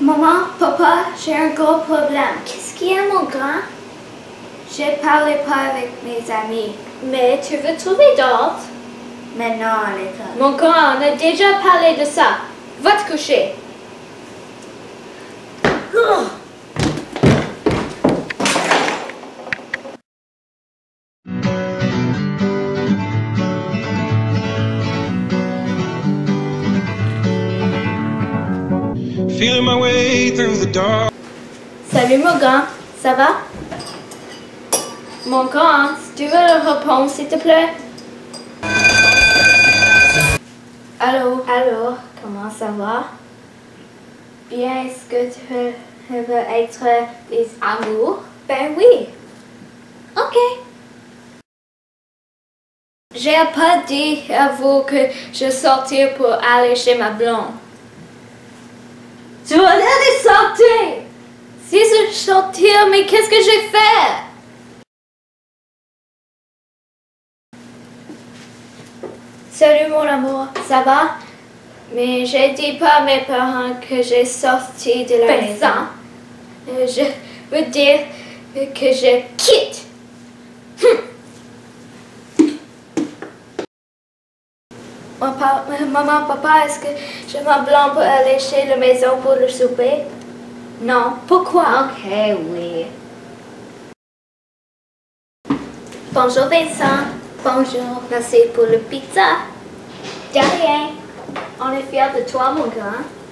Maman, papa, j'ai un gros problème. Qu'est-ce qu'il y a, mon grand? J'ai parlé pas avec mes amis. Mais tu veux trouver d'autres? Maintenant à l'école. Mon grand, on a déjà parlé de ça. Va te coucher. Feeling my way through the dark. Salut mon grand, ça va? Mon grand, si tu veux le répondre s'il te plaît. Allô, comment ça va? Bien, est-ce que tu veux être des amours? Ben oui. Ok. J'ai pas dit à vous que je sortais pour aller chez ma blonde. Tu vas aller sortir! Si je sortir, mais qu'est-ce que j'ai fait? Salut mon amour, ça va? Mais j'ai dit pas à mes parents que j'ai sorti de la maison. Je veux dire que je quitte. Maman, papa, est-ce que je m'en pour aller chez la maison pour le souper? Non. Pourquoi? Ok, oui. Bonjour Vincent. Bonjour. Merci pour le pizza. De rien. On est fiers de toi, mon grand.